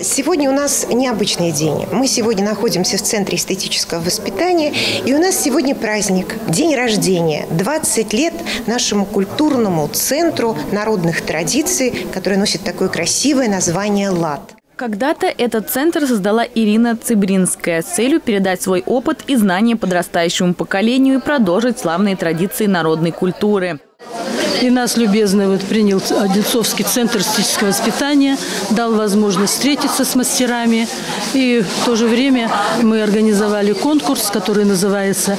Сегодня у нас необычный день. Мы сегодня находимся в Центре эстетического воспитания, и у нас сегодня праздник, день рождения. 20 лет нашему культурному центру народных традиций, который носит такое красивое название «ЛАД». Когда-то этот центр создала Ирина Цибринская с целью передать свой опыт и знания подрастающему поколению и продолжить славные традиции народной культуры. И нас любезно принял Одинцовский центр эстетического воспитания, дал возможность встретиться с мастерами. И в то же время мы организовали конкурс, который называется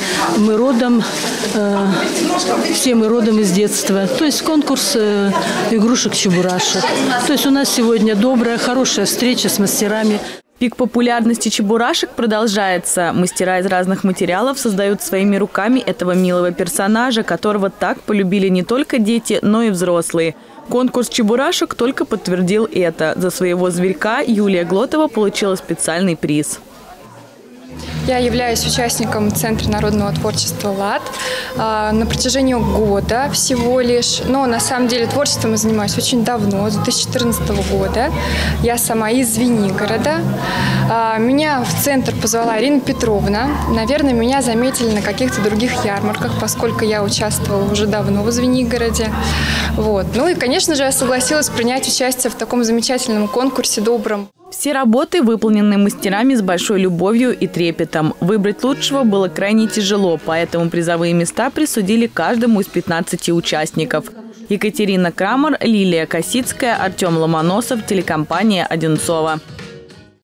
«Все мы родом из детства». То есть конкурс игрушек-чебурашек. То есть у нас сегодня добрая, хорошая встреча с мастерами. Пик популярности чебурашек продолжается. Мастера из разных материалов создают своими руками этого милого персонажа, которого так полюбили не только дети, но и взрослые. Конкурс чебурашек только подтвердил это. За своего зверька Юлия Глотова получила специальный приз. Я являюсь участником Центра народного творчества «ЛАД» на протяжении года всего лишь. Но на самом деле творчеством я занимаюсь очень давно, с 2014 года. Я сама из Звенигорода. Меня в центр позвала Ирина Петровна. Наверное, меня заметили на каких-то других ярмарках, поскольку я участвовала уже давно в Звенигороде. Ну и, конечно же, я согласилась принять участие в таком замечательном конкурсе добром. Все работы выполнены мастерами с большой любовью и трепетом. Выбрать лучшего было крайне тяжело, поэтому призовые места присудили каждому из 15 участников. Екатерина Крамер, Лилия Косицкая, Артем Ломоносов, телекомпания «Одинцово».